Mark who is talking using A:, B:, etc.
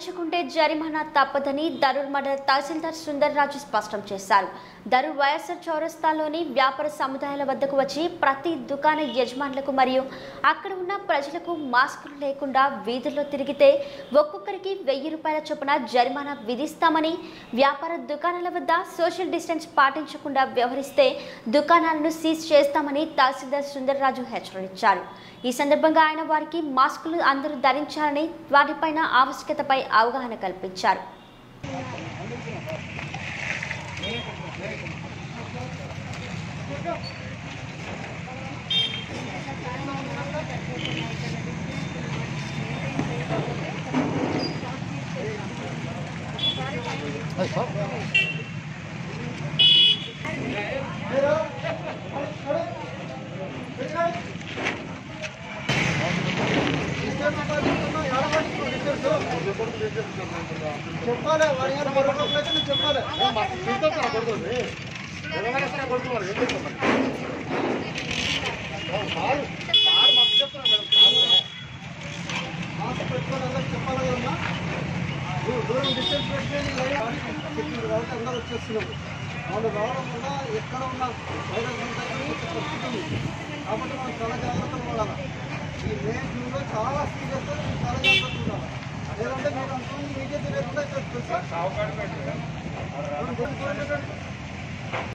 A: ధరించుకుంటే జరిమానా తప్పదని దరూర్ మండల తహసీల్దార్ సుందర్ రాజు స్పష్టం చేశారు. దరూర్ వైఎస్ఆర్ చౌరస్తాలోని వ్యాపార సముదాయాల వద్దకు వచ్చి ప్రతి దుకాణ యజమానులకు మరియు అక్కడ ఉన్న ప్రజలకు మాస్కులు లేకుండా వీధుల్లో తిరిగితే ఒక్కొక్కరికి 1000 రూపాయల చొప్పున జరిమానా విధిస్తామని, వ్యాపార దుకాణాల వద్ద సోషల్ డిస్టెన్స్ పాటించకుండా వ్యవహరిస్తే దుకాణాలను సీజ్ చేస్తామని తహసీల్దార్ సుందర్ రాజు హెచ్చరించారు. ఈ సందర్భంగా ఆయన వారికి మాస్కులు అందరూ ధరించాలని, వాటిపైన ఆవశ్యకతపై అవగాహన కల్పించారు.
B: చెప్పాలి చెప్పాలి చెప్పాలన్నా దూరం డిస్టెన్స్ పెట్టి కాబట్టి అందరూ వచ్చేస్తున్నాము. వాళ్ళు రావడం వల్ల ఎక్కడ ఉన్న వైరస్ ఉంటుంది కాబట్టి మనం చాలా జాగ్రత్తగా ఉండాలి. ఈ మే జూన్లో చాలా సీరియస్ చాలా జాగ్రత్తగా ఉండాలి. లేదంటే మీరు అనుకుంటుంది మీకే తెలియకుండా